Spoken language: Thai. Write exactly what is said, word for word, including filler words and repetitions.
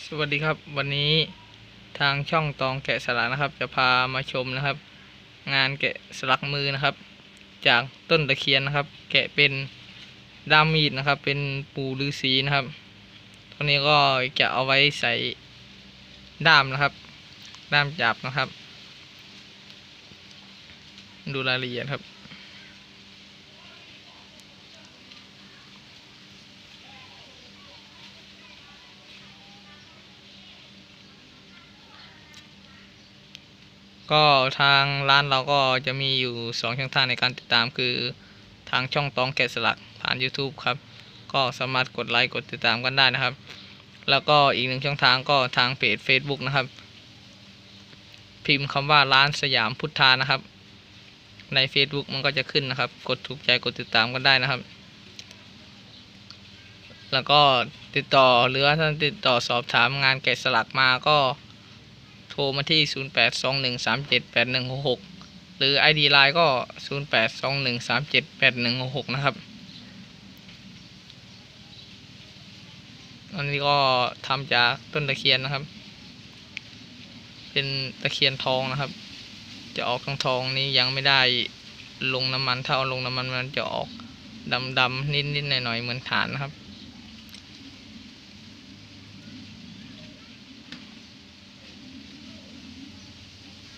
สวัสดีครับวันนี้ทางช่องตองแกะสลักนะครับจะพามาชมนะครับ งานแกะสลักมือนะครับ จากต้นตะเคียนนะครับ แกะเป็นด้ามมีดนะครับ เป็นปู่ฤาษีนะครับตัวนี้ก็จะเอาไว้ใส่ด้ามนะครับด้ามจับนะครับ ดูรายละเอียดครับก็ทางร้านเราก็จะมีอยู่สองช่องทางในการติดตามคือทางช่องตองแกะสลักผ่าน YouTube ครับก็สามารถกดไลค์กดติดตามกันได้นะครับแล้วก็อีกหนึ่งช่องทางก็ทางเพจ Facebook นะครับพิมพ์คำว่าร้านสยามพุทธานะครับใน Facebook มันก็จะขึ้นนะครับกดถูกใจกดติดตามกันได้นะครับแล้วก็ติดต่อหรือว่าท่านติดต่อสอบถามงานแกะสลักมาก็โทรมาที่ศูนย์ แปด สอง หนึ่ง สาม เจ็ด แปด หนึ่ง หก หกหรือ ไอ ดี ไลน์ ก็ ศูนย์ แปด สอง หนึ่ง สาม เจ็ด แปด หนึ่ง หก หกนะครับอันนี้ก็ทำจากต้นตะเคียนนะครับเป็นตะเคียนทองนะครับจะออกทองทองนี้ยังไม่ได้ลงน้ำมันเท่าลงน้ำมันมันจะออกดำๆนิดๆหน่อยๆเหมือนฐานนะครับ